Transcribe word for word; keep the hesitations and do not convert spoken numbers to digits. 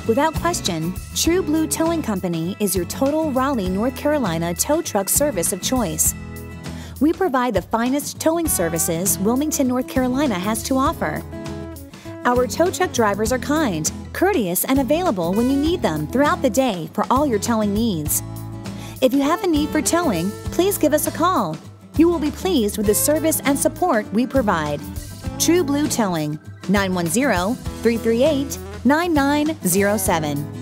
Without question, True Blue Towing Company is your total Raleigh, North Carolina tow truck service of choice. We provide the finest towing services Wilmington, North Carolina has to offer. Our tow truck drivers are kind, courteous, and available when you need them throughout the day for all your towing needs. If you have a need for towing, please give us a call. You will be pleased with the service and support we provide. True Blue Towing, nine one zero, three three eight, nine nine zero seven.